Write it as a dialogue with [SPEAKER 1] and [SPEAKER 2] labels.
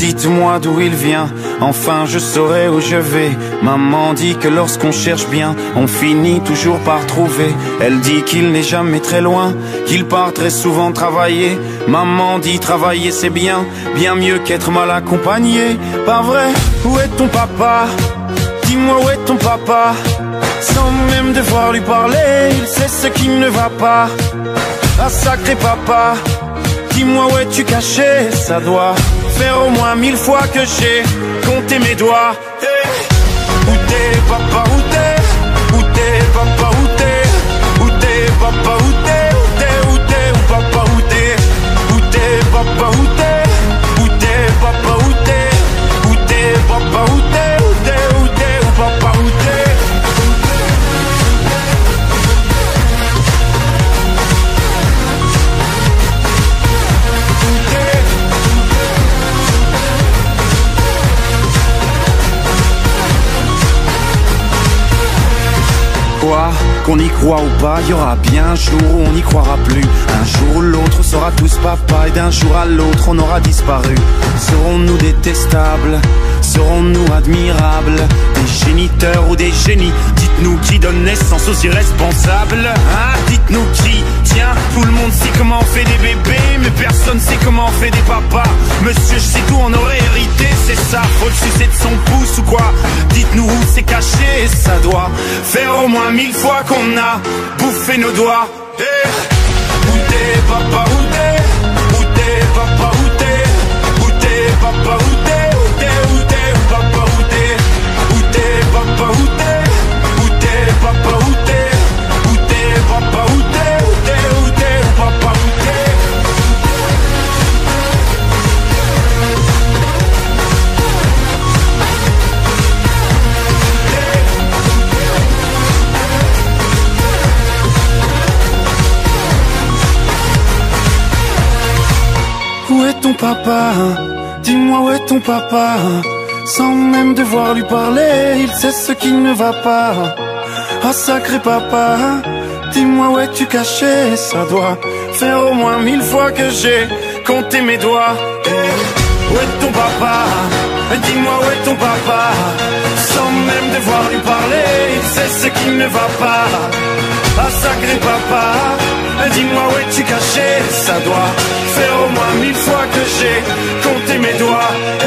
[SPEAKER 1] Dites-moi d'où il vient, enfin je saurai où je vais. Maman dit que lorsqu'on cherche bien, on finit toujours par trouver. Elle dit qu'il n'est jamais très loin, qu'il part très souvent travailler. Maman dit travailler c'est bien, bien mieux qu'être mal accompagné. Pas vrai? Où est ton papa? Dis-moi où est ton papa? Sans même devoir lui parler, il sait ce qui ne va pas. Ah sacré papa, dis-moi où es-tu caché? Ça doit faire au moins 1000 fois que j'ai compté mes doigts. Hey. Où t'es papa, où t'es? Où t'es papa, où t'es? Où t'es papa, où t'es? Où t'es, où t'es, où papa, où t'es? Où t'es papa, où t'es? Où t'es papa, où t'es? Où t'es papa, où t'es? Où t'es, où t'es, où papa, où t'es? Quoi, qu'on y croit ou pas, y aura bien un jour où on n'y croira plus. Un jour ou l'autre on sera tous papa, et d'un jour à l'autre on aura disparu. Serons-nous détestables? Serons-nous admirables? Des géniteurs ou des génies? Dites-nous qui donne naissance aux irresponsables, hein? Dites-nous qui? Tiens, tout le monde sait comment on fait des bébés, mais personne sait comment on fait des papas. Monsieur, je sais tout, on aurait hérité, c'est ça. Faut le sucer de son pouce ou quoi? Dites-nous où c'est caché, ça doit faire au moins 1000 fois qu'on a bouffé nos doigts. Hey. Où t'es papa, où t'es? Où t'es papa, où t'es? Où t'es papa, où t'es? Où t'es, où t'es, où papa, où t'es? Où t'es papa, où t'es? Où t'es papa, où t'es? Où t'es papa, où t'es? Où t'es, où t'es, où papa, où t'es? Où est ton papa? Dis-moi où est ton papa? Sans même devoir lui parler, il sait ce qui ne va pas. Ah sacré papa, dis-moi où es-tu caché? Ça doit faire au moins 1000 fois que j'ai compté mes doigts. Hey. Où est ton papa? Dis-moi où est ton papa? Sans même devoir lui parler, il sait ce qui ne va pas. Ah sacré papa, dis-moi où es-tu caché? Ça doit faire au moins 1000 fois que j'ai compté mes doigts.